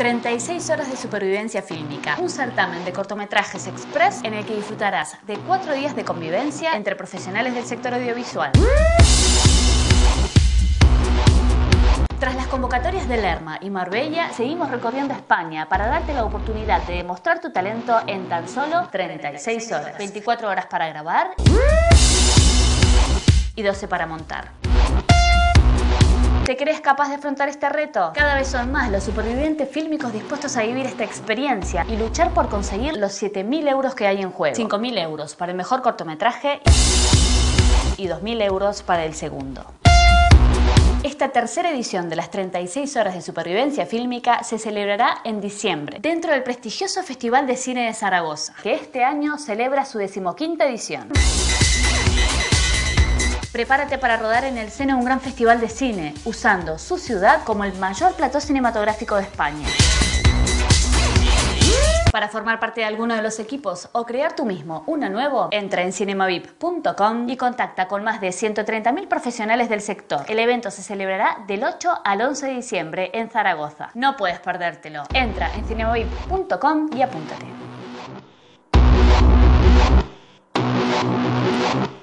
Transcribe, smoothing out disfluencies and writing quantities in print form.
36 horas de supervivencia fílmica, un certamen de cortometrajes express en el que disfrutarás de 4 días de convivencia entre profesionales del sector audiovisual. Tras las convocatorias de Lerma y Marbella, seguimos recorriendo España para darte la oportunidad de demostrar tu talento en tan solo 36 horas. 24 horas para grabar y 12 para montar. ¿Te crees capaz de afrontar este reto? Cada vez son más los supervivientes fílmicos dispuestos a vivir esta experiencia y luchar por conseguir los 7.000 euros que hay en juego. 5.000 euros para el mejor cortometraje y 2.000 euros para el segundo. Esta tercera edición de las 36 horas de supervivencia fílmica se celebrará en diciembre, dentro del prestigioso Festival de Cine de Zaragoza, que este año celebra su 15ª edición. Prepárate para rodar en el seno de un gran festival de cine, usando su ciudad como el mayor plató cinematográfico de España. Para formar parte de alguno de los equipos o crear tú mismo uno nuevo, entra en cinemavip.com y contacta con más de 130.000 profesionales del sector. El evento se celebrará del 8 al 11 de diciembre en Zaragoza. No puedes perdértelo. Entra en cinemavip.com y apúntate.